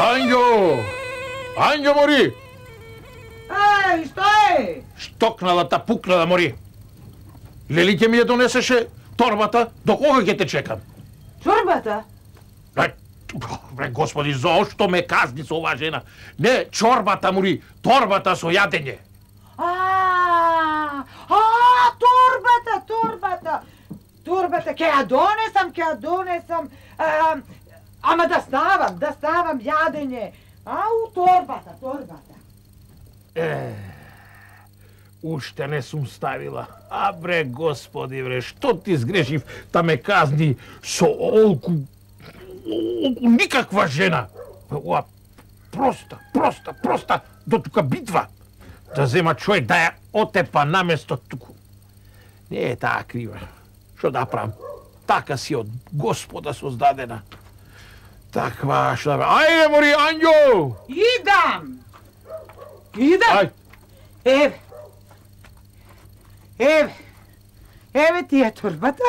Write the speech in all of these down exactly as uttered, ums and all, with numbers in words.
Анѓо! Анѓо, мори! Еј, што е? Штокналата пукна да мори. Лели ќе ми ја донесеше торбата, до кога ќе те чекам? Чорбата? Ај, бре, господи, зошто ме казни со оваа жена? Не, чорбата, мори, торбата со јадење. А, а, торбата, торбата. Торбата, ќе ја донесам, ќе ја донесам. А, ама да ставам, да ставам јадење. Ау, торбата, торбата. Е, уште не сум ставила. А бре, господи, бре, што ти сгрешив да ме казни со олку, олку никаква жена? Ова проста, проста, проста, до тука битва. Да зема човек да ја отепа наместо туку. Не е таа крива. Што да правам? Така си од Господа создадена. Таква, што да правам? Ајде, мори, Анѓо! Идам! Идам! Ај, Еве. Еве. Еве ти е торбата.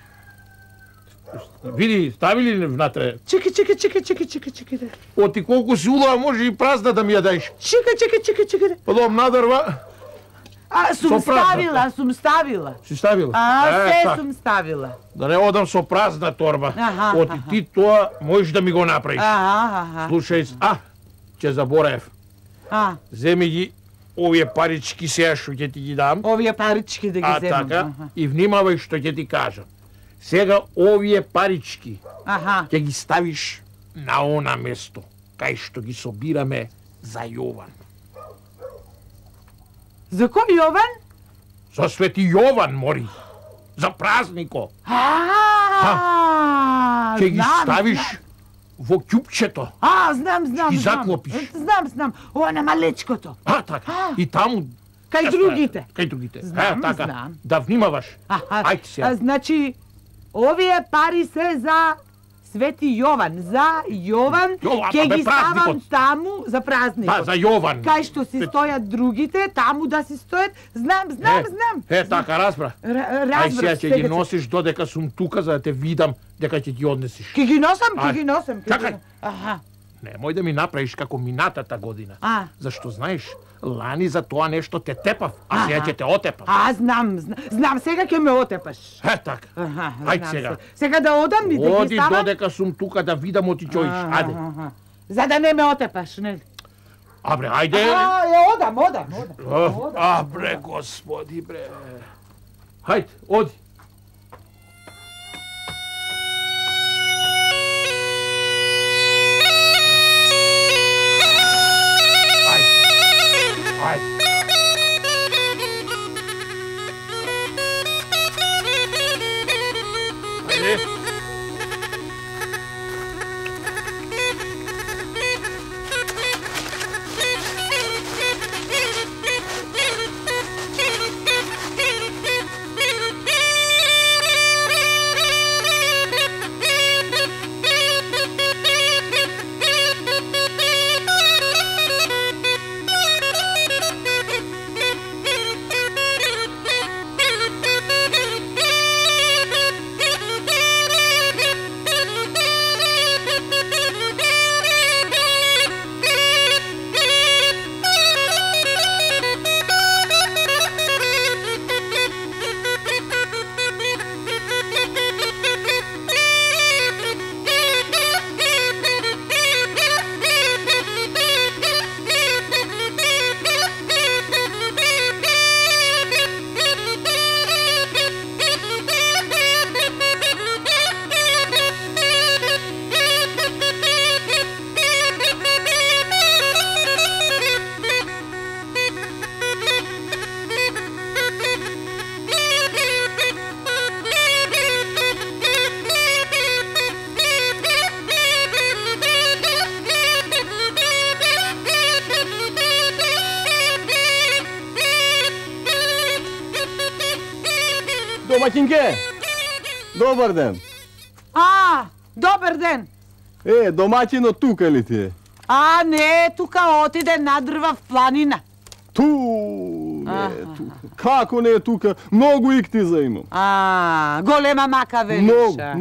види, стави ли внатре? Чекај, чекај, чекај, чекај, чекај, чекај. Оти колку си улава, може и празна да ми ја даеш. Чекај, чекај, чекај, чекај. Подом надрва, А, сум Со празната. ставила, сум ставила. си ставила. А, Е, се така. сум ставила. Да не одам со празна торба. Аха, Оти аха. ти тоа можеш да ми го направиш. Аха, аха. Слушај, а, ќе заборев. А, Земи ги овие парички сега што ќе ти ги дам. овие парички да ги А земам. така, Аха. и внимавај што ќе ти кажам. Сега овие парички Аха. ќе ги ставиш на она место, кај што ги собираме за Јован. За кој Јован? За Свети Јован, мори. За празнико. А, Ќе ги знам, ставиш знам. во ќупчето. А, знам, знам, Ги знам. заклопиш. Знам, знам. Ова на малечкото. А, така. А. И таму... Кај Ја другите. ставиш, Кај другите. Знам, е, така. знам. Да внимаваш. Аха. Ајде А, сега. значи, овие пари се за Свети Јован. За Јован Јован, ќе бе, ги ставам празникот. таму за празникот. Да, за Јован. Кај што си стојат другите, таму да си стојат. Знам, знам, Е, знам. Е, така, разбра. Р- Ај Разбрав. сега ќе ги носиш додека сум тука за да те видам дека ќе ги однесиш. Ќе ги носам, ќе Ај, ги носам. ќе ги чакај. носам. Аха. Немој да ми направиш како минатата година. А. Зашто знаеш, лани за тоа нешто те тепав, а Аха. сега ќе те отепам. А, знам, знам, знам, сега ќе ме отепаш. Е, така. Аха, Ајде знам сега. се. Сега да одам и да ги Оди ставам. додека сум тука да видам оти ќе одиш. Аха, Ајде. аха. За да не ме отепаш, нели? А бре, ајде. А, ја одам, одам, одам. А, Одам. а бре, господи, бре. Хајде, оди. Ајде. Ајде. Ајде. Домаќинке, добар ден. А, добар ден. Е, домаќино тука ли ти е? А, не, тука отиде на дрва в планина. Ту, не е Аха. тука. Како не е тука? Многу икти за имам. А, голема мака велиш. Многу, а? многу.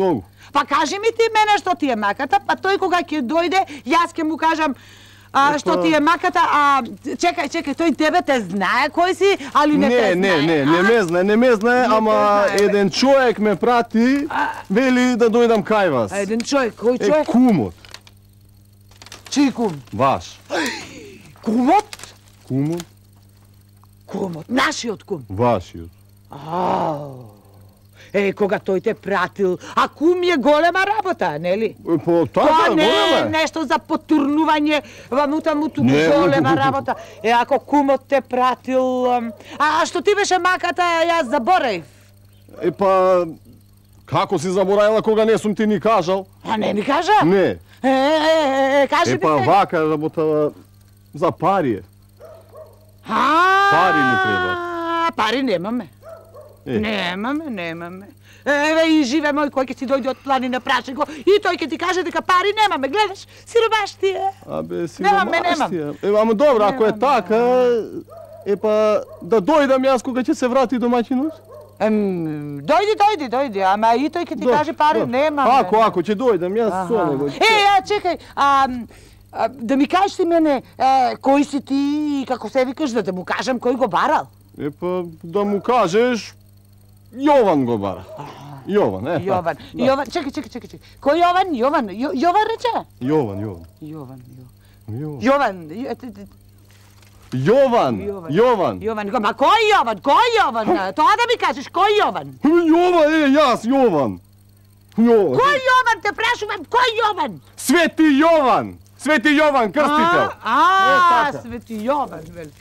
Па кажи ми ти мене што ти е маката, па тој кога ќе дојде, јас ќе му кажам а, што ти е маката, а чекај, чекај, тој тебе те знае кој си, али не, Не, те не, знае. не, не ме знае, не ме знае, Не ама те знае, бе. еден човек ме прати, вели да дојдам кај вас. А еден човек, кој Е, човек? кумот, Чиј кум? ваш. Кумот? Кумот, Кумот, нашиот кум. вашиот. Ау. Е, кога тој те пратил, а кум е голема работа, нели? Е, По Тоа така, не е голема. нешто за потурнување вамута му туку Не, голема не. работа. Е, ако кумот те пратил... ам, А, а што ти беше маката, јас забораив. Е, па, како си заборавила кога не сум ти ни кажал? А не ми кажа? Не. Е, е, е, кажи Е, ми па, се. вака работава за пари е. А, Пари ни треба. Пари немаме. Е. Немаме, немаме. Еве и живе мој кој ќе си дојде од планина, праши го и тој ќе ти каже дека пари немаме, гледаш, сиромаштија. Абе, Немаме, немам. сиромаштија. Е, ама добро, ако е Немам, така, е па, да дојдам јас кога ќе се врати домаќинот? Ем, дојди, дојди, дојди, ама и тој ќе ти каже пари немаме. Ако, ако ќе дојдам, јас со него. Е, а чекај, а, а, да ми кажеш ти мене, е, кој си ти и како се викаш, да те му кажам кој го барал? Е, па, да му кажеш, Јован го бара. Јован, е. Јован. Да. Јован, чекај, чекај, чекај. чекај. Кој Јован? Јован. Јо- Јован рече? Јован, Јован. Јован, Јован. Јован. Ј- т- т- Јован, Јован. Јован. Јован. Ма кој Јован? Кој Јован? Тоа да ми кажеш, кој Јован? Јован, е, јас, Јован. Јован. Кој Јован те прашувам, кој Јован? Свети Јован. Свети Јован, крстител. А, Е, а, така. Свети Јован, вели.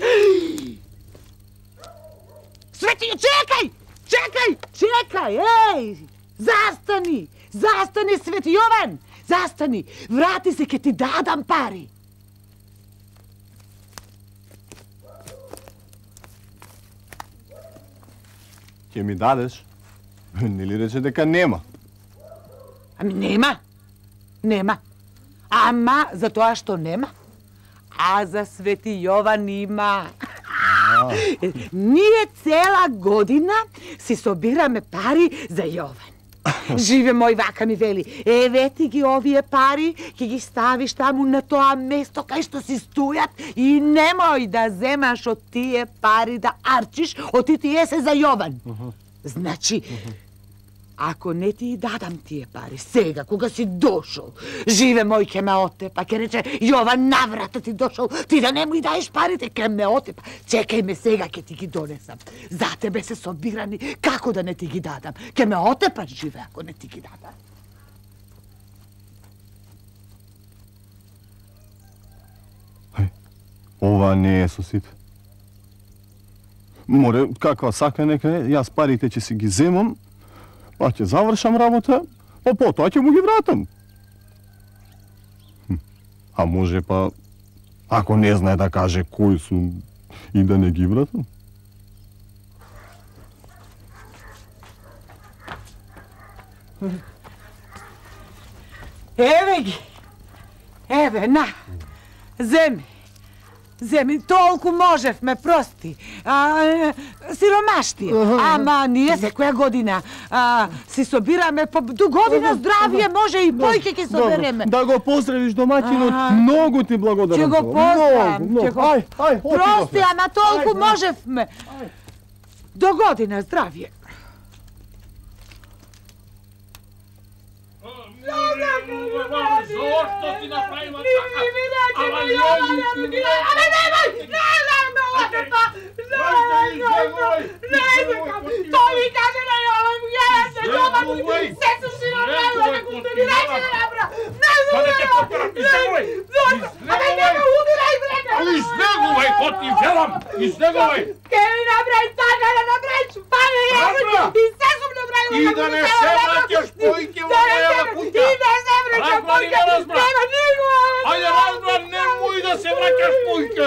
Свети, чекај! Чекај! Чекај! Еј! Застани! Застани, Свети Јован! Застани! Врати се, ке ти дадам пари! Ќе ми дадеш? Нели рече дека нема? Ами нема. Нема. Ама за тоа што нема. А за Свети Јован има. Ние цела година си собираме пари за Јован. Живе мој вака ми вели, еве ти ги овие пари, ќе ги ставиш таму на тоа место кај што си стојат и немој да земаш од тие пари да арчиш, оти тие се за Јован. Значи, ако не ти дадам тие пари, сега, кога си дошол, живе мој ке ме отепа, ке рече, Јован, наврата ти дошол, ти да не му и даеш парите, ке ме отепа. Чекај ме сега, ке ти ги донесам. За тебе се собирани, како да не ти ги дадам? Ке ме отепа, живе, ако не ти ги дадам. Ова не е со сите. Море, каква сака нека е, јас парите ќе си ги земам, па ќе завршам работа, па потоа ќе му ги вратам. Хм, А може па, ако не знае да каже кој сум и да не ги вратам? Еве ги. Еве, на. Земи. Земи, толку можевме, прости. А, е, сиромашти. Ама ние секоја година а, си собираме по до година здравие, може и појќе ќе собереме. Да го поздравиш домаќинот, А, многу ти благодарам. Ќе го Многу, поздравам. многу. ќе го- Ај, ај, оти Прости, го. ама толку Ајде. можевме. До година здравие. Зошто ти направила Ни така? ми рече, Ама ми Јован, Јован, ти ми не- рече, ама немој, немој ме отепа, немој, немој, не сакам, тој ми каже на Јован, гледа се, Јован, Избегувај. се суши на правила, Избегувај, како што ми рече да направа, не Па да те знам, потерам, избегувај. ама нема удирај, брега, Изнегувај, то ти велам, изнегувај. ке ми направи така да направиш пане, Разбра. и се сум направила, И како да што не треба се да враќаш направам. појќе во Да не мојава се- куќа. И не се враќам Разбра или појќе, не разбра? нема никога. Ајде, разбра, немој да се враќаш појќе.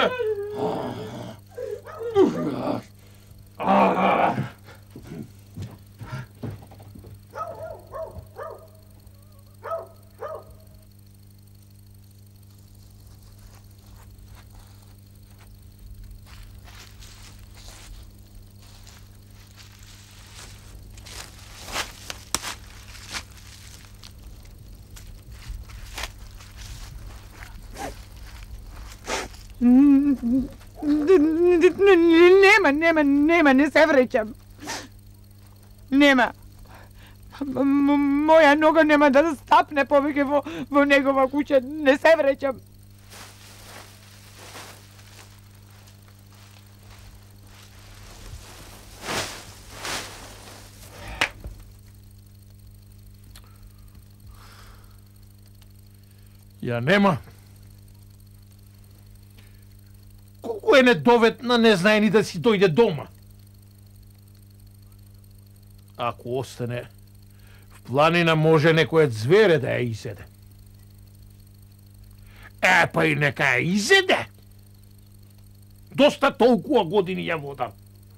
Нема, нема, нема, не се вреќам. Нема. Моја нога нема да стапне повеќе во, во негова куќа. Не се вреќам. Ја нема. Колку е недоветна, не знае ни да си дојде дома. Ако остане в планина, може некој звере да ја изеде. Е, па и нека ја изеде. Доста толкова години ја водам.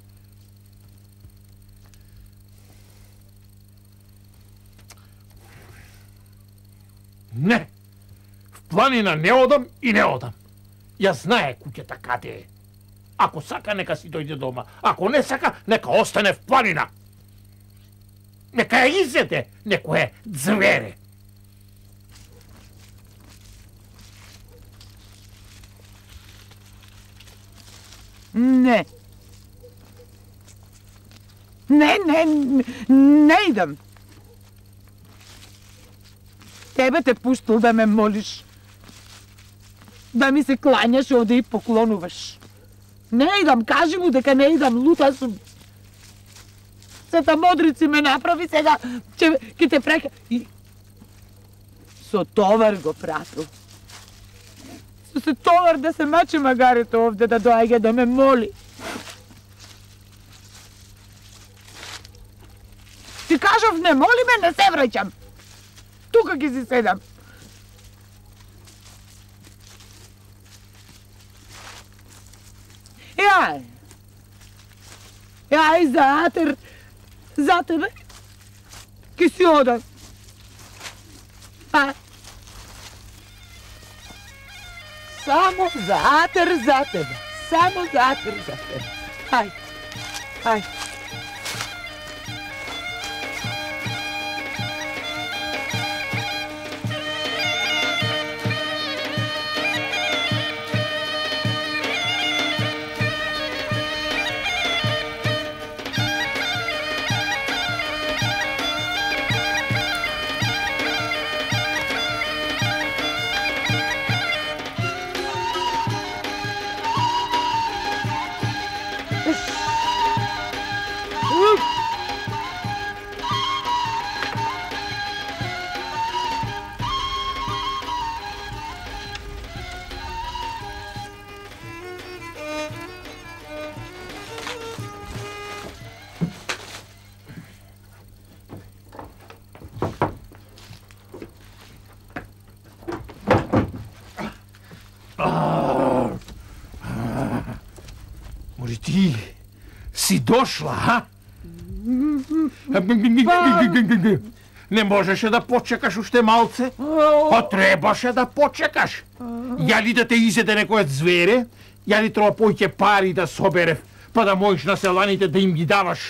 Не. В планина не одам и не одам. Ја знае куќата каде е. Ако сака, нека си дојде дома. Ако не сака, нека остане в планина. Нека ја изеде некое звере. Не. Не, не, не идам. Тебе те пуштил да ме молиш. Да ми се клањаш овде и поклонуваш. Не идам, кажи му дека не идам, лута сум. Сета модрици ме направи, сега ќе, ќе те прека... И... Со товар го пратил. Со се товар да се мачи магарето овде, да доаѓа да ме моли. Ти кажав, не моли ме, не се враќам. Тука ќе си седам. Јај. Јај, затер, за тебе, ке си одам. А? Само затер за тебе. Само затер за тебе. Ај, ај. Може ти си дошла, а? Не можеше да почекаш уште малце? Па требаше да почекаш. Ја ли да те изеде некој звере? Ја ли треба поќе пари да соберев, па да можеш на селаните да им ги даваш?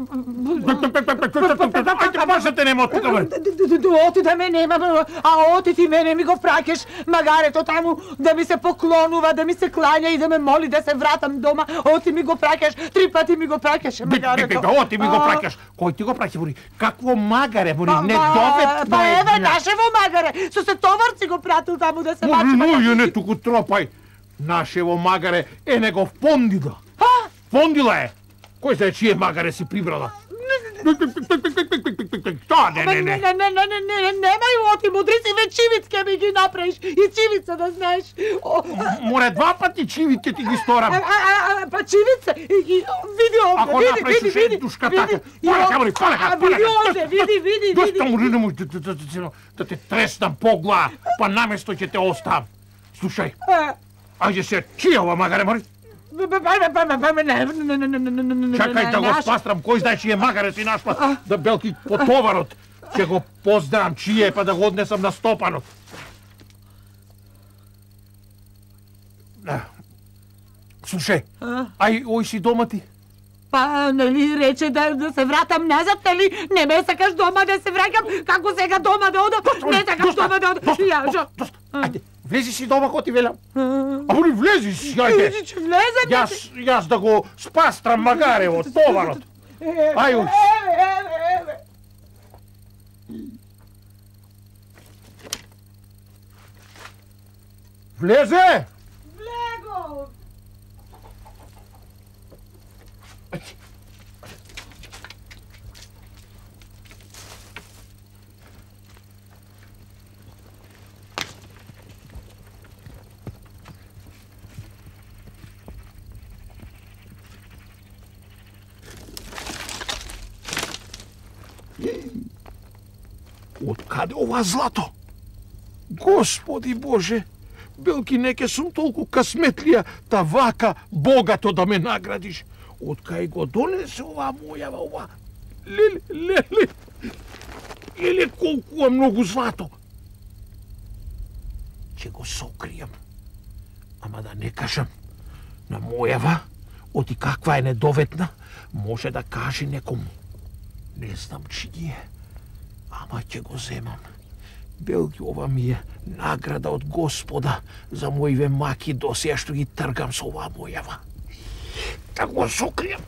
Ајде, баш те нема тука, бе! Оти да ме нема, а оти ти мене ми го враќаш магарето таму да ми се поклонува, да ми се клања и да ме моли да се вратам дома. Оти ми го праќаш, три пати ми го праќаш магарето. Оти ми го праќаш. Кој ти го праќа, бори? Какво магаре, бори? Недоветно Па е. еве нашево магаре, со се товарци го пратил таму да се мачи. Ну, не туку тропај. Нашево магаре е негов пондила. Пондила е. Кој знае чие магаре си прибрала? Што, не, не, не. Не, не, не, не, не, немај оти мудрици, ве чивицке ми ги направиш и чивица да знаеш. Море два пати чивите ти ги сторам. Па чивица, види овде, Ако види, направиш види, уште види. душка така, полека, бори, полека, Види овде, види, види, види. Доста му не може да те треснам по глава, па наместо ќе те оставам. Слушај, ајде се, чија ова магаре, мори? Чакај да го спастрам, кој знае чие магаре си нашла, да белки по товарот. Ќе го познам чие, па да го однесам на стопанот. Слушај, ај, ој си дома ти? Па, нели, рече да, да се вратам назад, нели? Не ме сакаш дома да се враќам, како сега дома да одам? Не сакаш дома да одам. Ја, жо. Ајде, влези си дома, ко ти велам. Ама влези си, ајде. Ќе влезем. Јас, јас да го спастрам магарево, товарот. Ај, уч. Еве, еве, еве. Влезе! Влего. Од каде ова злато? Господи Боже, белки неке сум толку касметлија, та вака богато да ме наградиш. Од кај го донесе ова мојава, ова? Леле, леле, леле, колку е многу злато. Ќе го сокријам, ама да не кажам на мојава, оти каква е недоветна, може да каже некому. Не знам чиј е, ама ќе го земам. Белги, ова ми е награда од Господа за моиве маки досеја што ги тргам со ова мојава. Да го сокријам.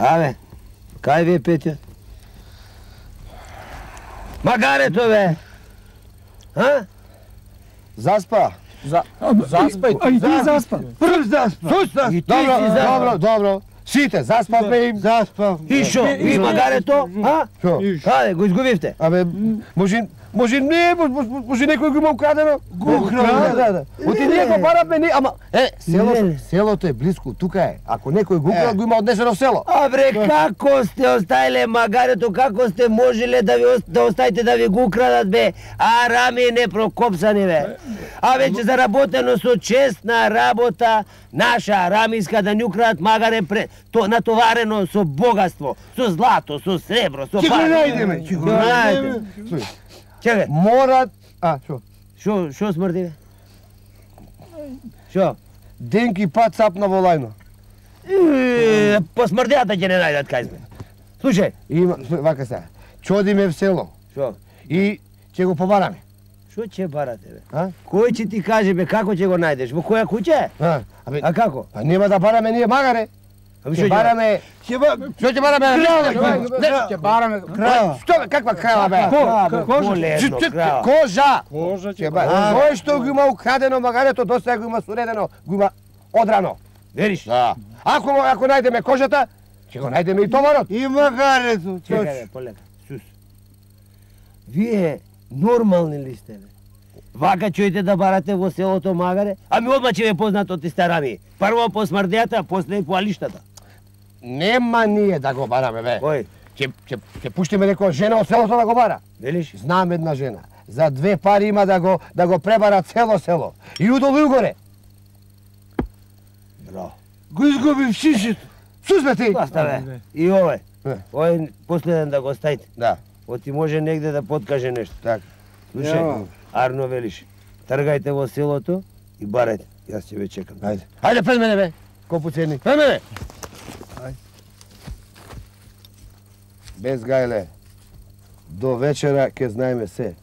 Абе, кај ви е Петјот? Магарето, бе! А? Заспа. За... Заспај. А и ти заспа. Прв заспа. Суста! И ти Добро, си за... добро, добро. Сите, заспавме им. Заспав. И шо? И магарето? А? Шо? Аде, го изгубивте. Абе, може, може не, може, може некој го има украдено. Го украдено? Да, да. Оти ние го бараме, не, ама е, селото, Леле. селото е близко, тука е. Ако некој го украл, го има однесено в село. А бре, како сте оставиле магарето, како сте можеле да ви ост- да оставите да ви го украдат, бе? А рами непрокопсани, бе. А веќе заработено со честна работа, наша арамиска да ни украдат магаре пре, то натоварено со богатство, со злато, со сребро, со Ќе го пари. најдеме, ќе го најдеме. Слушај, Чекај, морат, а, шо? шо, шо смрди, бе? Шо? Денки пат цапна во лајно. Е, По смрдијата ќе не најдат кај сме. Слушај, Има, слушај, вака сега. Чодиме в село шо? и ќе го побараме. Шо ќе барате, бе? А? Кој ќе ти каже, бе, како ќе го најдеш? Во која куќа? А, абе, А како? па нема да бараме ние магаре. Ами Ќе шо ќе бараме, Ќе ба... што ќе бараме? Крава, Не, ќе бараме крава. Што бе, каква крава бе? Крава, кожа. полезно, Чу- чу- крава. Кожа. Кожа Ќе ба. Кој што го има украдено магарето, до сега го има суредено, го има одрано. Вериш? Да. Ако го- ако најдеме кожата, ќе го најдеме и товарот. И магарето. Чекај, бе, полека. Сус. Вие нормални ли сте, бе? Вака чујте да барате во селото магаре? Ами одма ќе ве познат од истарами. Прво по смрдијата, после и по алиштата. Нема ние да го бараме бе. Кој? Ќе ќе ќе пуштиме некоја жена од селото да го бара. Велиш? Знам една жена. За две пари има да го да го пребара цело село. И удолу и угоре. Браво. Го изгуби шишето. Сузме ти. Баста, бе. И овој. Е. Овој последен да го ставите. Да, Оти може негде да подкаже нешто. така. Слушај, Ја. Арно велиш. Тргајте во селото и барете. Јас ќе ве чекам. Ајде. Ајде пред мене бе. Копуцени. Пред мене. Без гајле. До вечера ќе знаеме се.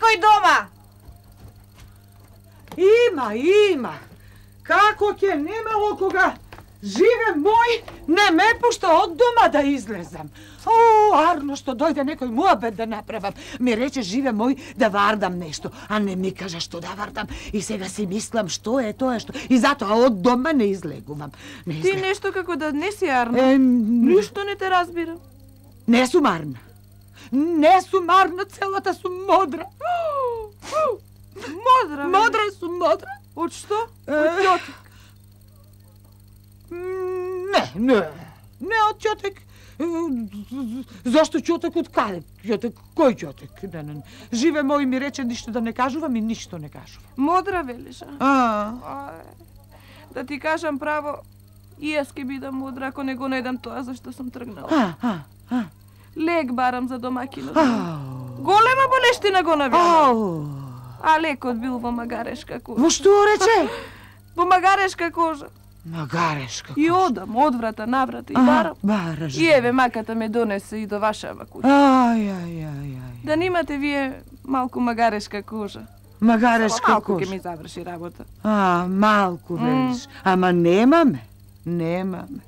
некој дома? Има, има. Како ќе немало кога живе мој не ме пушта од дома да излезам. О, Арно, што дојде некој муабет да направам. Ми рече живе мој да вардам нешто, а не ми кажа што да вардам. И сега си мислам што е тоа што. И затоа од дома не излегувам. Не Ти излег... нешто како да не си Арно. Е, Ништо не те разбирам. не сум Арна. Не сум Арна, целата сум модра. Модра, бе. Модра сум модра. Од што? Е. Од ќотик. Не, не. Не од ќотек. Зашто ќотек од каде? Ќотек, кој ќотек? Не, не, не. Живе мој ми рече ништо да не кажувам и ништо не кажувам. Модра велиш, а? А, Ај, да ти кажам право, и јас ке бидам мудра ако не го најдам тоа зашто сум тргнала. а, а, а. Лек барам за домакинот. Ау. Голема болештина го навјала. Ау. А лекот бил во магарешка кожа. Во што рече? Во магарешка кожа. Магарешка. И одам од врата наврата и А, барам. бараш. И еве маката ме донесе и до вашава куќа. Ај, ај, ај, ај. Да немате вие малку магарешка кожа. Магарешка Малку ќе кожа. ми заврши работа. А, малку велиш. Ама немаме. Немаме.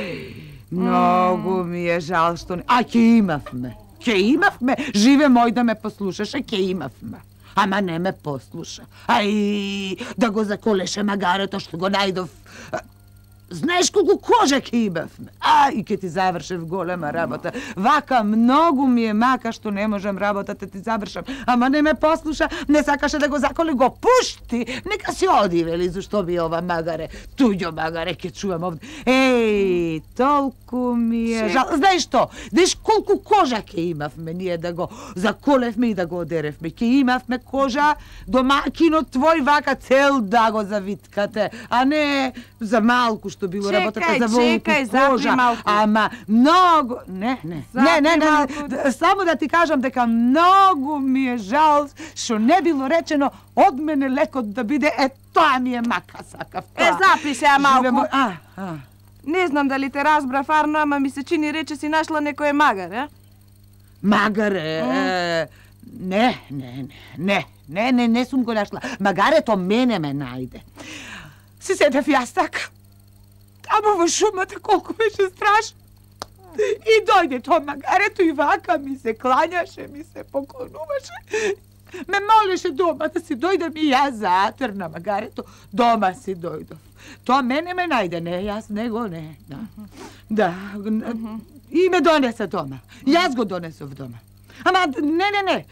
Многу ми е жал што не... А, ќе имавме. Ќе имавме. Живе мој да ме послушаше, ќе имавме. Ама не ме послуша. Ај, да го заколеше магарето што го најдов. Знаеш колку кожа ќе имавме. А, и ќе ти завршев голема работа. Вака многу ми е мака што не можам работата ти завршам. Ама не ме послуша, не сакаше да го заколе, го пушти. Нека си оди, вели, зашто би ова магаре, туѓо магаре ќе чувам овде. Еј, толку ми е жал. Знаеш што? Знаеш колку кожа ќе имавме ние да го заколевме и да го одеревме. Ќе имавме кожа, домакинот твој вака цел да го завиткате, а не за малку што било Чекај, работата за волку чекај, запни кожа. малку. Ама многу, не, не, Запни не, не, не, малку. д- само да ти кажам дека многу ми е жал што не било речено од мене лекот да биде, е тоа ми е мака сакав. Е, тоа. запни сега Живе малку. мој- А, а. Не знам дали те разбрав, Арно, ама ми се чини рече си нашла некој магар, а? Магаре, е, не, не, не, не, не, не сум го нашла. Магарето мене ме најде. Си седев јас така. Тамо во шумата колку беше страшно. И дојде тоа магарето и вака ми се клањаше, ми се поклонуваше. Ме молеше дома да си дојдам и јас заатер на магарето. Дома си дојдов. Тоа мене ме најде, не, јас него не. Да. Да. И ме донесе дома. Јас го донесов дома. Ама, не, не, не.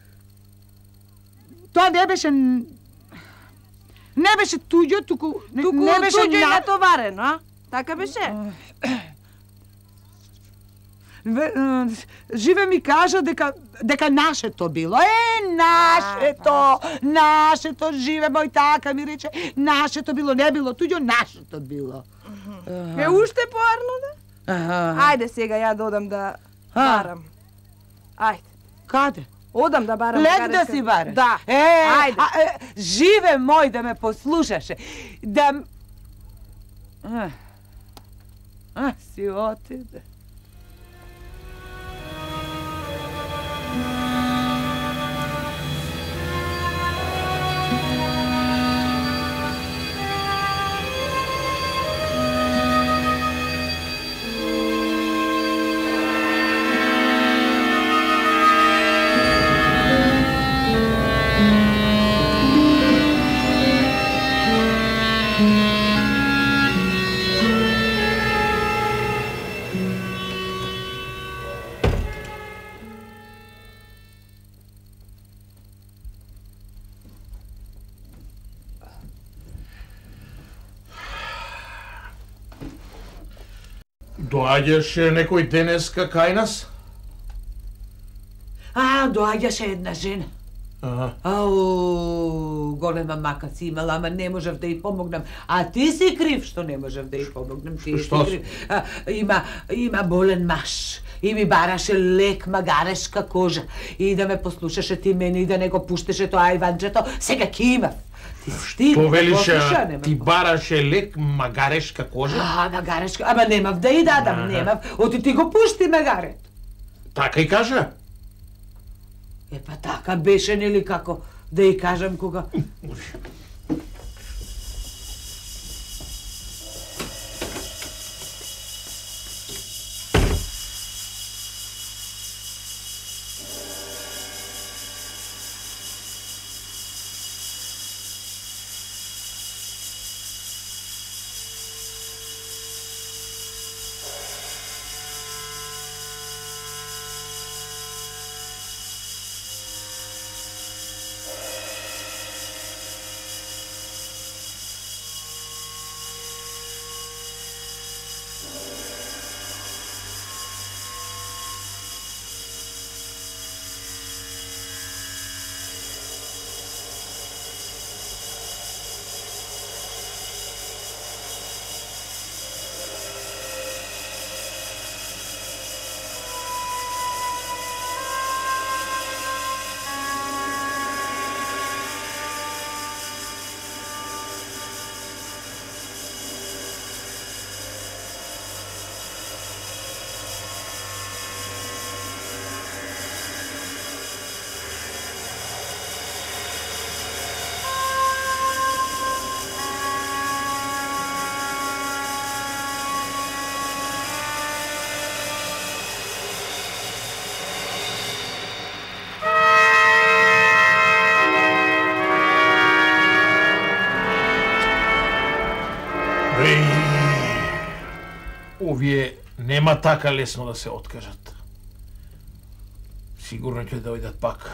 Тоа не беше... Не беше туѓо, туку... Не, Туку не беше туѓо и на- натоварено, а? Така беше? Ве- е, Живе ми кажа дека дека нашето било. Е, нашето, нашето, живе мој така ми рече, нашето било, не било туѓо, нашето било. Е, уште поарно, да? Аха. Ајде сега ја да одам да А. барам. Ајде. Каде? Одам да барам. Лек да магарешка. си бараш. Да. Е, Ајде. а, е, живе мој да ме послушаше. Да... м- А, а си отиде. Доаѓаше некој денеска кај нас? А, доаѓаше една жена. Аха. Ау, голема мака си имала, ама не можев да ја помогнам. А ти си крив што не можев да ја помогнам. Ти си Што си? крив. А, има, има болен маж. И ми бараше лек магарешка кожа. И да ме послушаше ти мене и да не го пуштеше тоа Иванчето. Сега ки имав. Ти ти Што ме велиш, послуша, а, не ме ти бараше лек магарешка кожа? А, магарешка, ама немав да и дадам, Аха. немав. Оти ти го пушти магарето. Така и кажа. Е, па така беше, нели, како да ја кажам кога... Овие нема така лесно да се откажат. Сигурно ќе дојдат пак.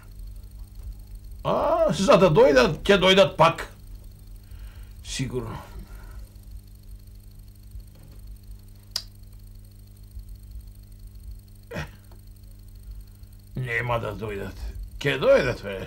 А, за да дојдат, ќе дојдат пак. Сигурно. Е, нема да дојдат. Ќе дојдат, бе.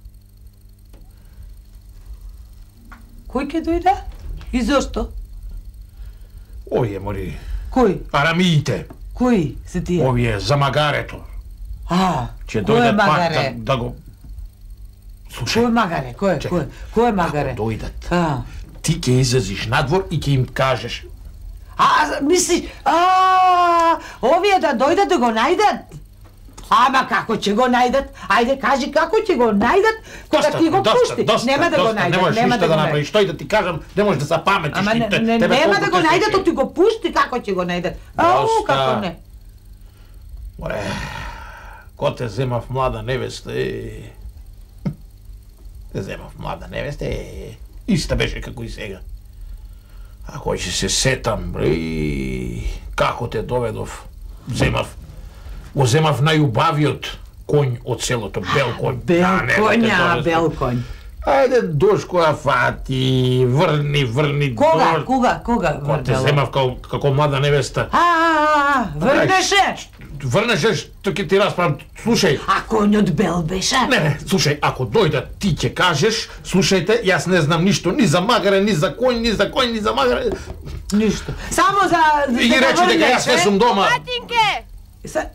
Кој ќе дојде? И зошто? Овие, мори. Кој? Арамиите. Кои се тие? Овие за магарето. А, Ќе кој е дојдат пак магаре? да, да го... Слушај, Кој е магаре? Кој е? Чекај. Кој? Кој е магаре? ако дојдат, А, ти ќе излезиш надвор и ќе им кажеш: а мислиш, а, овие да дојдат да го најдат? Ама како ќе го најдат? Ајде кажи како ќе го најдат кога Доста, ти го доста, пусти. доста, Нема да го доста, најдат, не можеш нема ништо да да го направиш. најдат. Тој да ти кажам, не можеш да се паметиш. Ама и не, те- не, тебе нема колку да го те најдат, сеќа. ти го пусти како ќе го најдат. Ау, Доста. како не? Море, ко те земав млада невеста, е... Те земав млада невеста, е... Иста беше како и сега. А кој ќе се сетам, бре, како те доведов, земав, го земав најубавиот конј од селото, бел конј. Бел А, не, да те конја, доведов. бел конј. Ајде, Дошко ја фати, врни, врни, Кога, дор- кога, кога Кога те врнела? земав како, како млада невеста. А, а, а, врнеше? Врнеше, што ќе ти расправам. Слушај, А конјот бел беше? не, не, слушај, ако дојдат, ти ќе кажеш, слушајте, јас не знам ништо, ни за магаре, ни за коњ, ни за коњ, ни за магаре. Ништо. Само за... И ги речи дека јас не сум дома. Доматинке! Са...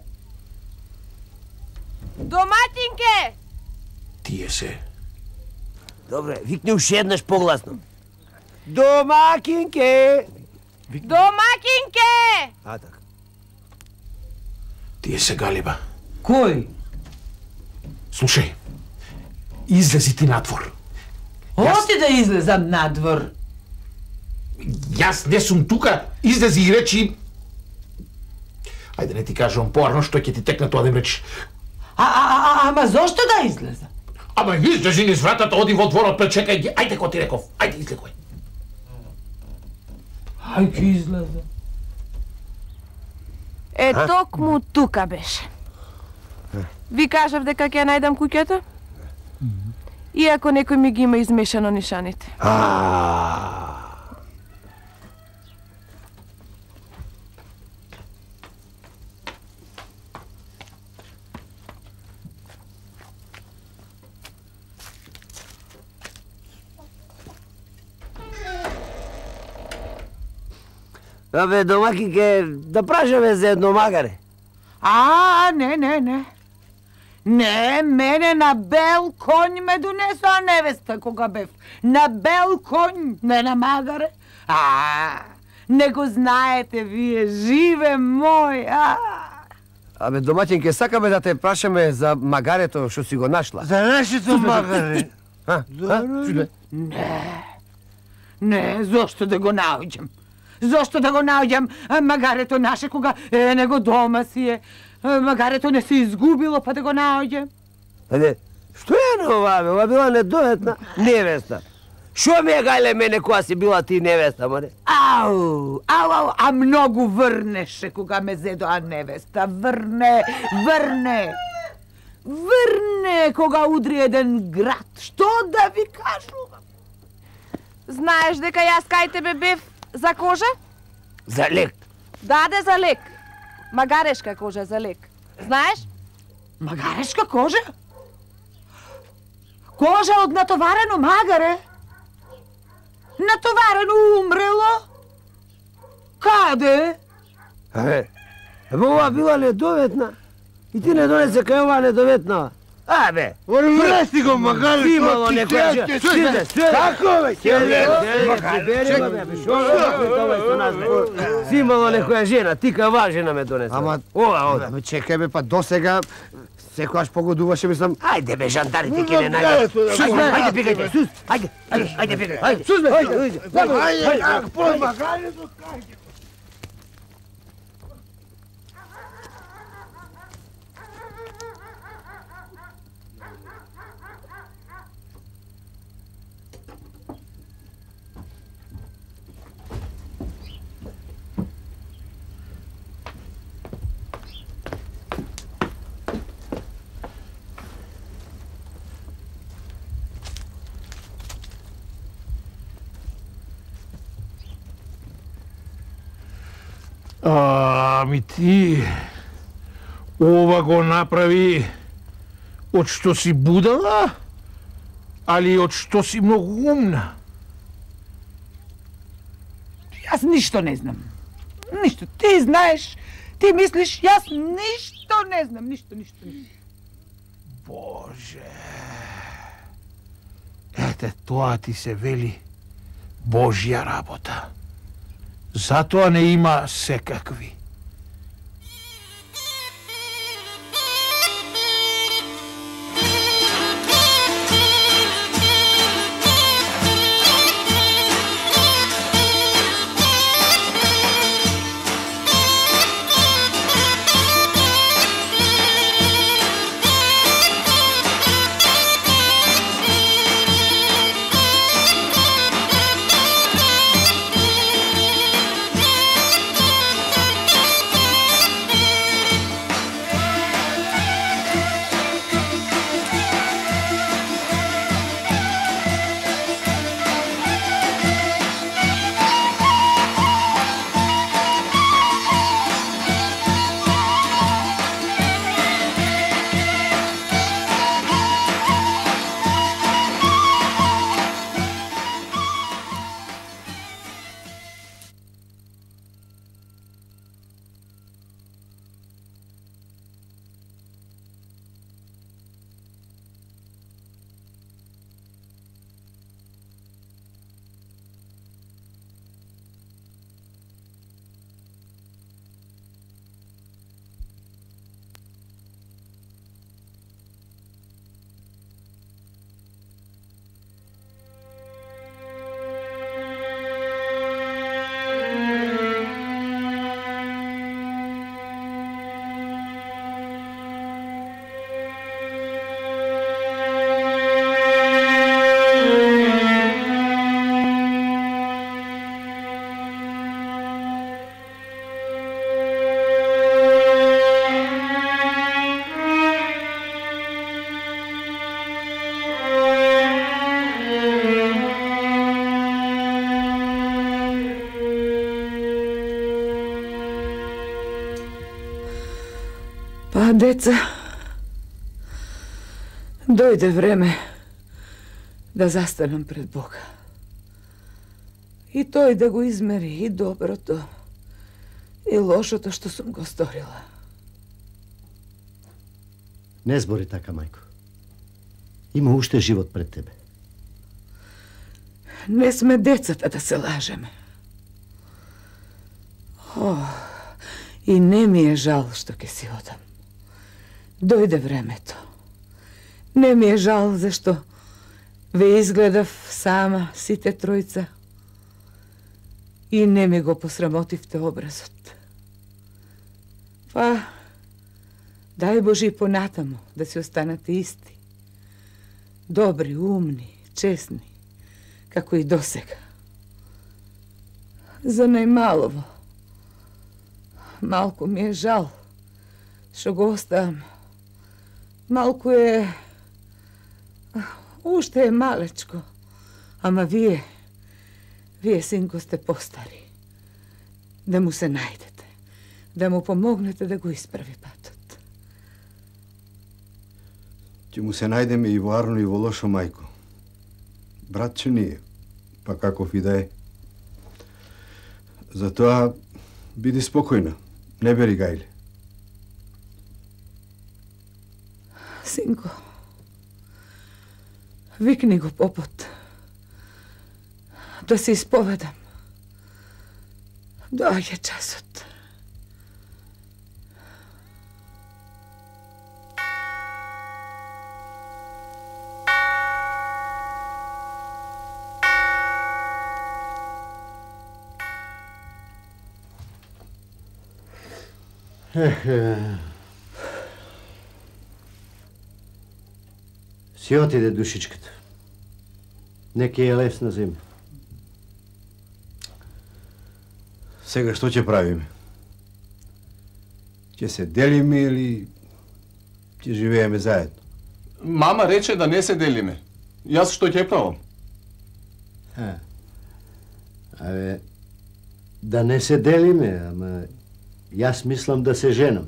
Доматинке! Тие се. Добре, викни уште еднаш погласно. Домакинке! Домакинке! А, така. Тие се Галиба. Кој? Слушај, излези ти надвор. Оти да излезам надвор. Јас не сум тука, излези и речи... Ајде не ти кажам порано, што ќе ти текне тоа да им речиш. А, а, а, ама зошто да излезам? Ама излези низ вратата, оди во дворот, пречекај ги. Ајде, ко ти реков, ајде, излегој. Ај, ќе излезам. Е, токму тука беше. Ви кажав дека ќе ја најдам куќата? Иако некој ми ги има измешано нишаните. Абе, домакинке, да прашаме за едно магаре. А, не, не, не. Не, мене на бел конј ме донесоа невеста кога бев. На бел конј, не на магаре. А, не го знаете вие, живе мој. А. Абе, домаќин, ке сакаме да те прашаме за магарето што си го нашла. За нашето магаре. А? А? Чуде? Не, не, зошто да го наоѓам? Зошто да го наоѓам магарето наше кога е него дома си е? Магарето не се изгубило па да го наоѓам? Аде, што е на ова, бе? Ова била недоветна невеста. Шо ме гајле мене која си била ти невеста, маре? Ау, ау, ау, а многу врнеше кога ме зедоа невеста. Врне, врне. Врне кога удри еден град. Што да ви кажувам? Знаеш дека јас кај тебе бев за кожа? За лек. Даде за лек. Магарешка кожа за лек. Знаеш? Магарешка кожа? Кожа од натоварено магаре? Натоварено умрело? Каде? Абе, абе, ова била недоветна. И ти не донесе кај ова недоветна. Абе, Врати го, магаре, имало некоја жена. Сиде, сиде. Како бе? Си имало некоја жена, ти кај жена ме донесе. Ама, ова, ода. ама чекај бе, па досега секојаш погодуваше, мислам. Ајде бе, жандарите ке не најдат. Сус, бе, ајде пикајте, сус, ајде, ајде, ајде пикајте, ајде. Сус, бе, ајде, ајде. Ајде, как по магарето кајде. Ами ти, ова го направи од што си будала, али од што си многу умна? Јас ништо не знам. Ништо. Ти знаеш, ти мислиш, јас ништо не знам. Ништо, ништо, ништо. Боже. Ете, тоа ти се вели Божја работа. Затоа не има секакви. Па, деца, дојде време да застанам пред Бога. И тој да го измери и доброто, и лошото што сум го сторила. Не збори така, мајко. Има уште живот пред тебе. Не сме децата да се лажеме. О, и не ми е жал што ќе си одам. Дојде времето. Не ми е жал зашто ве изгледав сама сите тројца и не ми го посрамотивте образот. Па, дај Боже и понатаму да си останате исти. Добри, умни, честни, како и досега. За најмалово. Малку ми е жал што го оставам. Малку е... Уште е малечко. Ама вие, вие, синко, сте постари. Да му се најдете. Да му помогнете да го исправи патот. Ќе му се најдеме и во арно и во лошо, мајко. Братче ни е, па каков и да е. Затоа биди спокојна, не бери гајле. Синко, викни го попот. Да се исповедам. Доаѓа часот. Ех, си отиде душичката. Нека е лесна зима. Сега што ќе правиме? Ќе се делиме или ќе живееме заедно? Мама рече да не се делиме. Јас што ќе правам? А, абе, да не се делиме, ама јас мислам да се женам.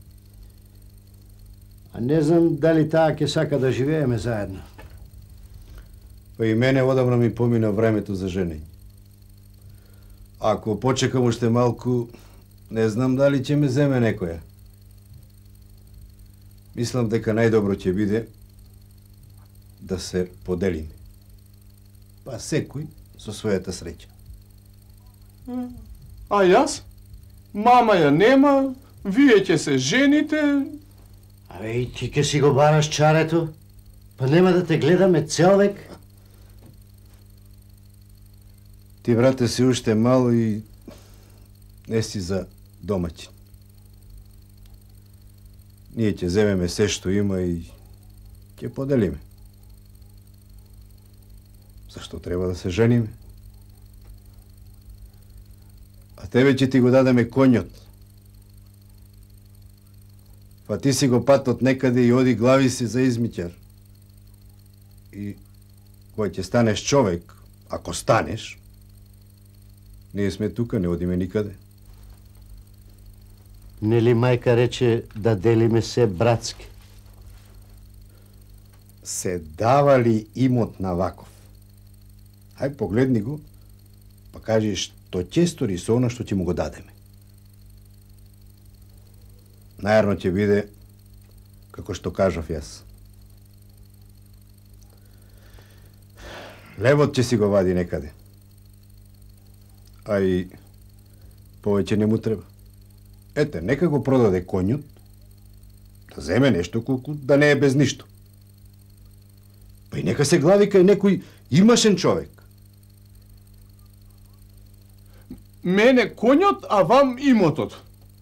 А не знам дали таа ќе сака да живееме заедно. Па и мене одамна ми помина времето за женење. Ако почекам уште малку, не знам дали ќе ме земе некоја. Мислам дека најдобро ќе биде да се поделиме. Па секој со својата среќа. А јас? Мама ја нема, вие ќе се жените. Абе, и ти ќе си го бараш чарето? Па нема да те гледаме цел век? Ти, брате, си уште мало и не си за домаќин. Ние ќе земеме се што има и ќе поделиме. Зашто треба да се жениме? А тебе ќе ти го дадеме коњот. Па ти си го патот некаде и оди глави си за измиќар. И кој ќе станеш човек, ако станеш, ние сме тука, не одиме никаде. Нели мајка рече да делиме се братски? Се дава ли имот на ваков? Хај погледни го, па кажи што ќе стори со она што ќе му го дадеме. Најарно ќе биде како што кажав јас. Левот ќе си го вади некаде. А и повеќе не му треба. Ете, нека го продаде коњот, да земе нешто колку да не е без ништо. Па и нека се глави кај некој имашен човек. Мене коњот, а вам имотот.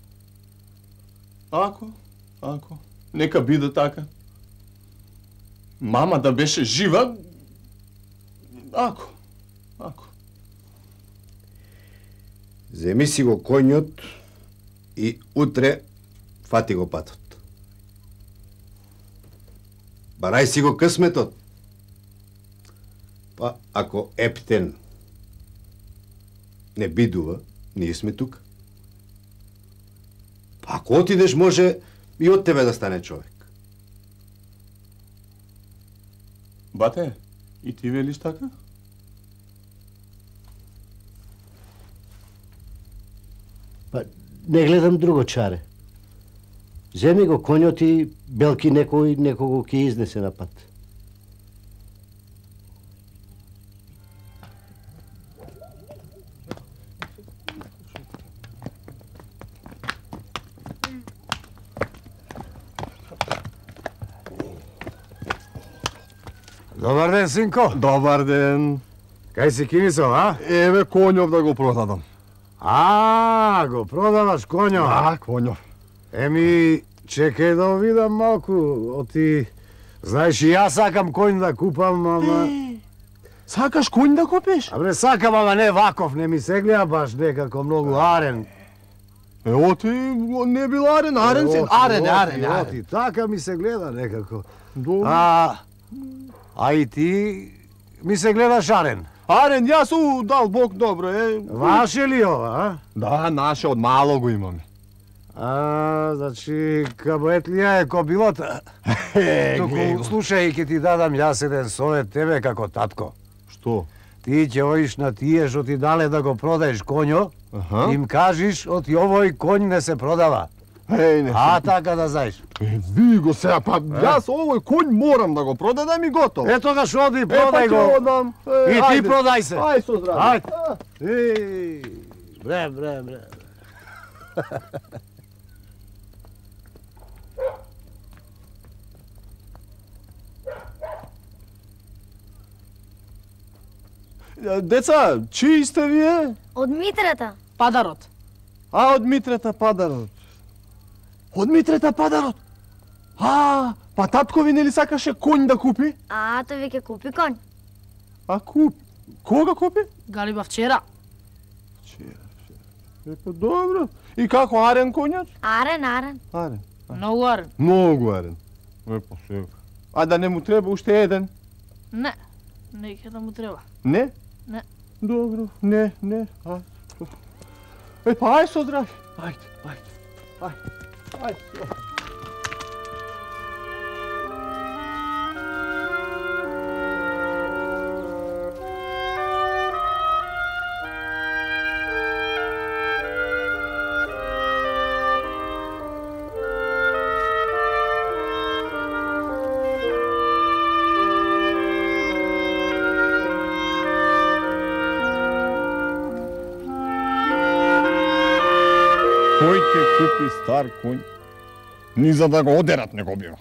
Ако, ако, нека биде така. Мама да беше жива, ако, ако. Земи си го коњот и утре фати го патот. Барај си го късметот. Па, ако Ептен не бидува, ние сме тука. Па, ако отидеш, може и од тебе да стане човек. Бате, и ти велиш така? Па, не гледам друго чаре. Земи го коњот и белки некој некого ќе изнесе на пат. Добар ден, синко. Добар ден. Кај си кинисал, а? Еве конјов да го продадам. А, го продаваш конјо. Да, конјов. Еми, чекај да видам малку, оти... Знаеш, и јас сакам конј да купам, ама... Сакаш конј да купиш? Абре, сакам, ама не ваков, не ми се гледа баш некако многу арен. Е, оти не бил арен, арен се... Арен, арен, арен. Оти, така ми се гледа некако. Добро. А, а и ти ми се гледаш арен. Арен, јас у дал Бог добро, е. Ваше ли ова, а? Да, наше, од мало го имаме. А, значи, кабоетлија е кобилота. Е, Туку, слушај, ќе ти дадам јас еден совет тебе како татко. Што? Ти ќе одиш на тие што ти дале да го продаеш коњо, Аха. им кажиш, оти овој коњ не се продава. Еј, не. А така да знаеш. Е, ви го сега, па јас овој конј морам да го продадам и готово. Е, тогаш оди, Е, па продај ќе го. одам. Е, И ти ајде. продај се. Ај со здраве. Ајде. Еј, бре, бре, бре. Деца, чии сте вие? Од Митрата. Падарот. А, од Митрета Падарот. Од Митрета Падарот? А, па татко ви нели сакаше конј да купи? А, тој веќе купи конј. А куп? Кога купи? Галиба вчера. Вчера, вчера. Е, па добро. И како арен конјот? Арен, арен. Арен. Многу арен. Многу арен. Е, па сега. А да не му треба уште еден? Не, не ќе да му треба. Не? Не. Добро, не, не. Ајде. Е, па ајде со здраве. Ајде, ајде. Ајде. Ајде. Кој ќе купи стар конј? Ни за да го одерат не го бива.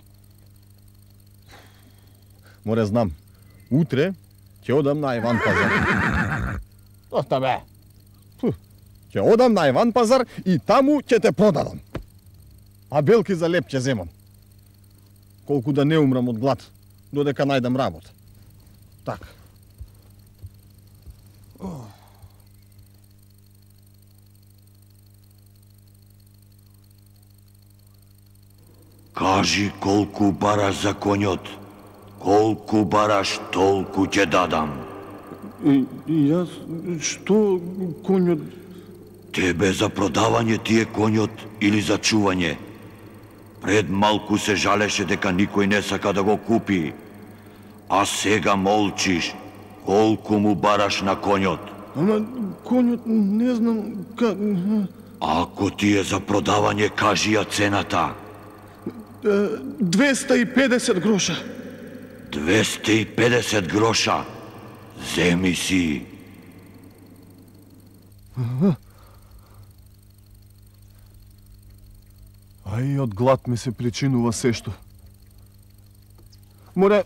Море знам. Утре ќе одам на Иван пазар. Доста бе. Фу. Ќе одам на Иван пазар и таму ќе те продадам. А белки за леп ќе земам. Колку да не умрам од глад, додека најдам работа. Така. Кажи колку бараш за конјот. Колку бараш, толку ќе дадам. И, и јас, што конјот? Тебе за продавање ти е конјот или за чување? Пред малку се жалеше дека никој не сака да го купи. А сега молчиш. Колку му бараш на конјот? Ама конјот не знам как... Ако ти е за продавање, кажи ја цената. двеста и педесет гроша. двеста и педесет гроша. Земи си. А и од глад ми се причинува сешто. Море...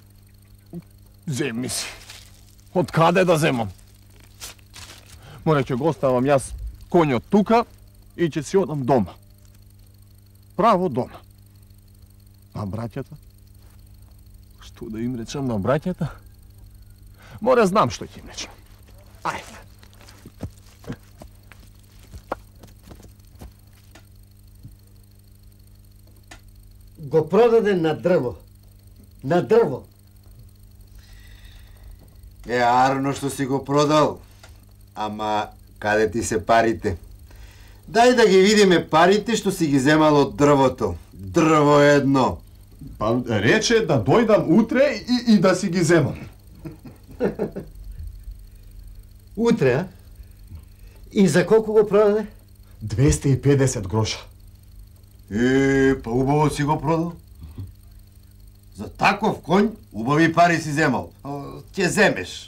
Земи си. Од каде да земам? Море ќе го оставам јас конјот тука и ќе си одам дома. Право дома. А браќата? Што да им речам на браќата? Море знам што ќе им речам. Ајде. Го продаде на дрво. На дрво. Е, арно што си го продал. Ама, каде ти се парите? Дај да ги видиме парите што си ги земал од дрвото. Дрво едно. Па рече да дојдам утре и, и да си ги земам. Утре, а? И за колку го продаде? двеста и педесет гроша. Е, па убаво си го продал. За таков конј убави пари си земал. Ќе земеш.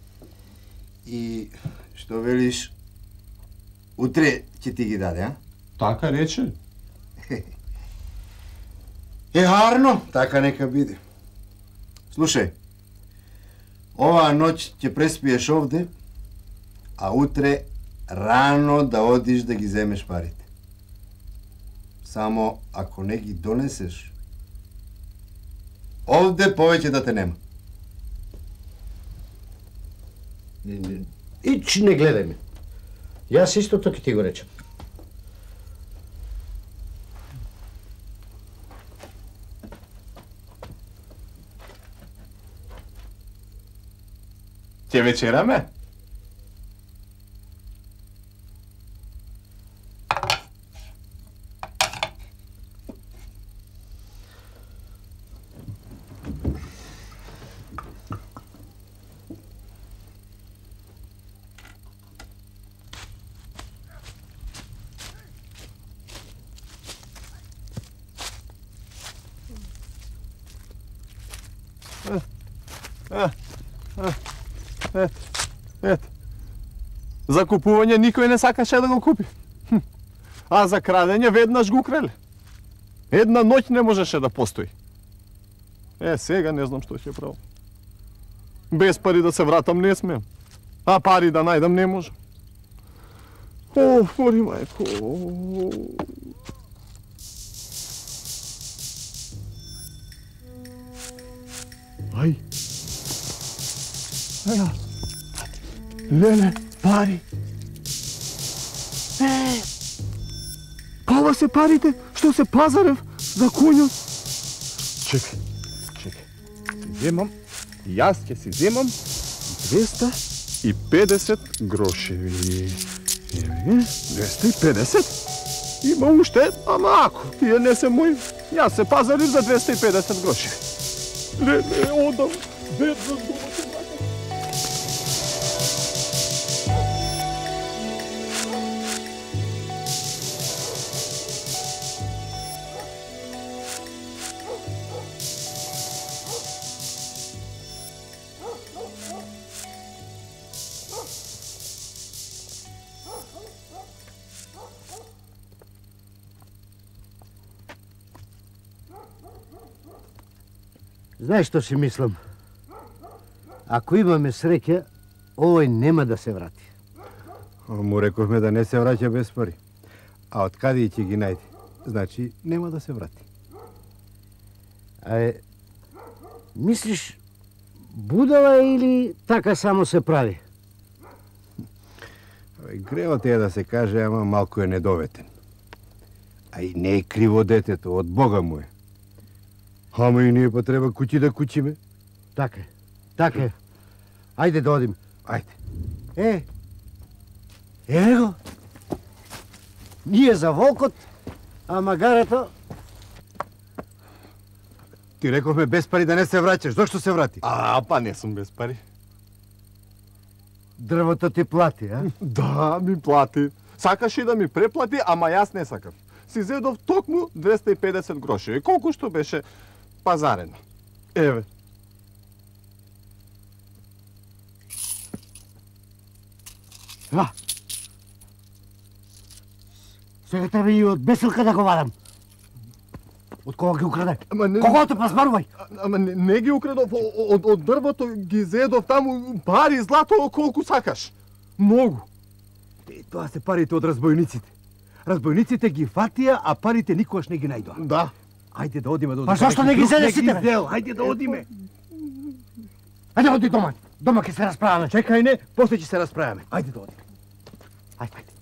И што велиш, утре ќе ти ги даде, а? Така рече. Е, харно, така нека биде. Слушај, Оваа ноќ ќе преспиеш овде, а утре рано да одиш да ги земеш парите. Само ако не ги донесеш, овде повеќе да те нема. Ич не гледај ме. Јас истото ќе ти го речем. Ќе вечераме? Ето. За купување никој не сакаше да го купи. А за крадење веднаш го украле. Една ноќ не можеше да постои. Е, сега не знам што ќе правам. Без пари да се вратам не смеам. А пари да најдам не можам. О, мори мајко. Ај. Аја. Леле, пари. Е, пала се парите што се пазарев за конјот. Чекај, чекај. Си земам, јас ќе си земам двеста и педесет грошеви. Еве, двеста и педесет. Има уште, ама ако, тие не се мои. Јас се пазарив за двеста и педесет грошеви. Леле, одам, веднаш дома се вракам. Знаеш што си мислам? Ако имаме среќа, овој нема да се врати. Му рековме да не се враќа без пари. А од каде и ќе ги најде? Значи, нема да се врати. А е, мислиш, будала или така само се прави? Гревот е да се каже, ама малку е недоветен. А и не е криво детето, од Бога му е. Ама и ние па треба куќи да кучиме. Така е, така е. Ајде да одим. Ајде. Е, еве го. Ние за волкот, а магарето... Ти рековме без пари да не се враќаш. Зошто се врати? А, па не сум без пари. Дрвото ти плати, а? Да, ми плати. Сакаше да ми преплати, ама јас не сакав. Си зедов токму двеста и педесет грошеви. Колку што беше пазарено. Еве. А. Сега треба и од беселка да го вадам. Од кога ги украде? Кого те пазмарувај? Ама не, не ги украдов, од, од дрвото ги зедов таму пари, злато, колку сакаш. Многу. И тоа се парите од разбойниците. Разбойниците ги фатија, а парите никогаш не ги најдоа. Да. Ајде да одиме до... Па зашто не ги зеде сите? Ајде да одиме. Ајде оди дома. Дома ќе се расправаме. Чекај не, после ќе се расправаме. Ајде да одиме. Ајде, ајде.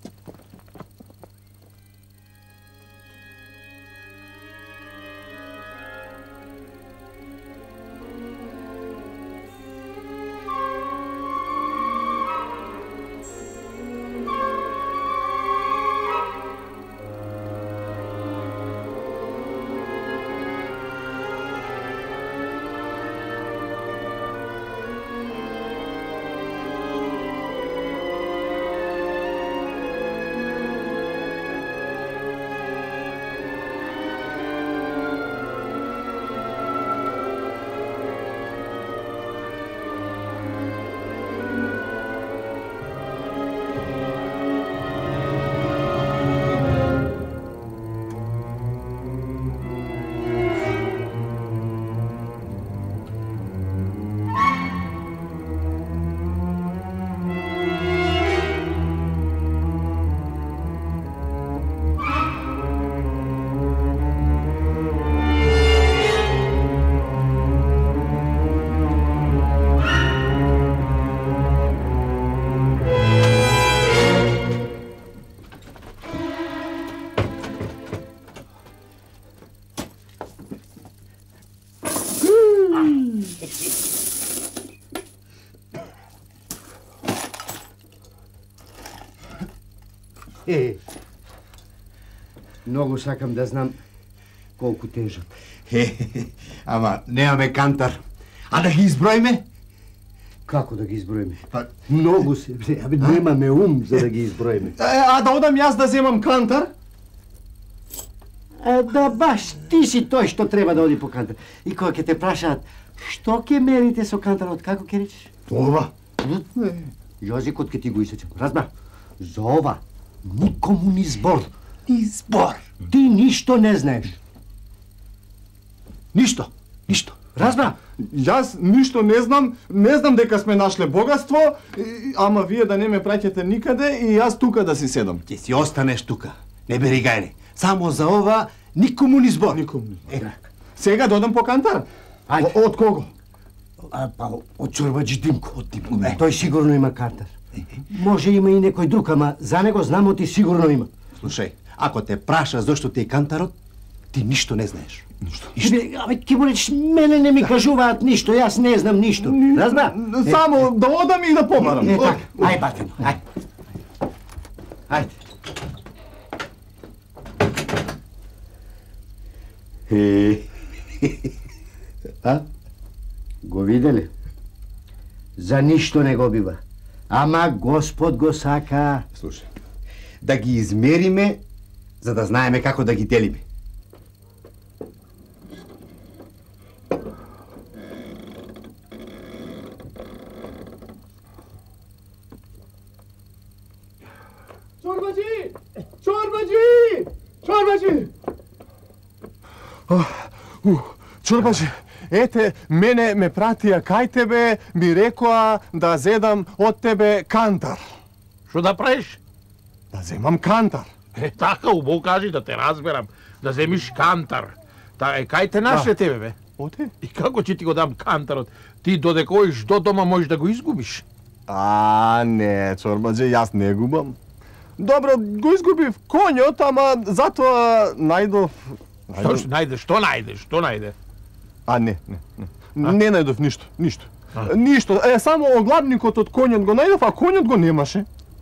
Е, многу сакам да знам колку тежат. Е, ама немаме кантар. А да ги изброиме? Како да ги изброиме? Па... Многу се, абе немаме ум за да ги изброиме. А, а да одам јас да земам кантар? А, да баш, ти си тој што треба да оди по кантар. И кога ќе те прашаат, што ќе мерите со кантарот, како ќе речеш? Ова. Јазикот ќе ти го исечам, разбра? За ова никому ни збор. Ни збор. Ти ништо не знаеш. Ништо, ништо. Разбра? Јас ништо не знам, не знам дека сме нашле богатство, и- ама вие да не ме праќате никаде и јас тука да си седам. Ќе си останеш тука. Не бери гајле. Само за ова никому ни збор. Никому ни збор. Сега да одам по кантар? Ајде. Од кого? А, па, од Чорбаџи Димко. Од Димко, бе. Тој сигурно има кантар. Може има и некој друг, ама за него знамо ти сигурно има. Слушај, ако те праша зошто ти е кантарот, ти ништо не знаеш. Ништо. Абе, абе, ќе му речеш, мене не ми кажуваат ништо, јас не знам ништо. Разбра? Само да одам и да побарам. Не така. Ај, Батено, ај. Ајде. Е, а? Го виделе? За ништо не го бива. Ама Господ го сака. Слушај, да ги измериме, за да знаеме како да ги делиме. Чорбаџи! Чорбаџи! Чорбаџи! Чорбаџи, ете, мене ме пратија кај тебе, ми рекоа да зедам од тебе кантар. Што да правиш? Да земам кантар. Е, така, убаво кажи да те разберам. Да земиш кантар. Та, е, кај те нашле Да. тебе, бе? Оте? И како ќе ти го дам кантарот? Ти додека одиш до дома можеш да го изгубиш. А, не, Чорбаџи, јас не губам. Добро, го изгубив коњот, ама затоа најдов... Што што најде? Што најде? Што најде? А, не, не, не. Не најдов ништо, ништо. Ништо. Е, само оглавникот од коњот го најдов, а коњот го немаше.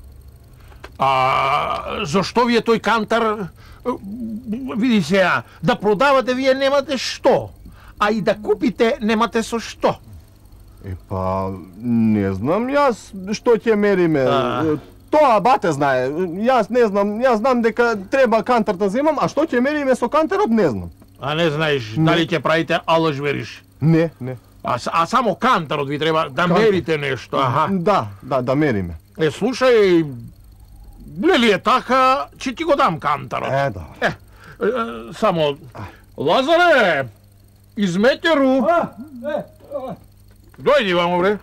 А зашто вие тој кантар, види сега, да продавате вие немате што, а и да купите немате со што. Е, па, не знам јас што ќе мериме. А. Тоа бате знае. Јас не знам, јас знам дека треба кантар да земам, а што ќе мериме со кантарот не знам. А не знаеш дали ќе правите алжбериш. Не, не. А, с- а само кантарот ви треба да Кантар. мерите нешто, аха. Да, да, да мериме. Е, слушај, нели е така, ќе ти го дам кантарот. Е, да. Е, е, само, Лазаре, изметеру. Дојди вамо, бре.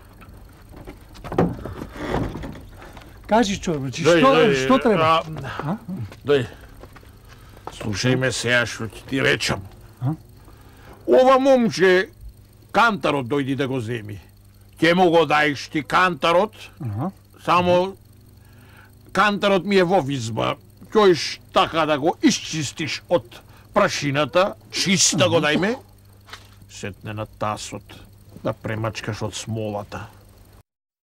Кажи, Чорбаџи, Дојди, што, дојди, што треба? а, Дојди. Слушај ме сега што ќе ти речам. А? Ова момче кантарот дојди да го земи. Ќе му го даеш ти кантарот, Аха. само кантарот ми е во визба. Ќојш така да го исчистиш од прашината, чист да го дајме, сетне на тасот, да премачкаш од смолата.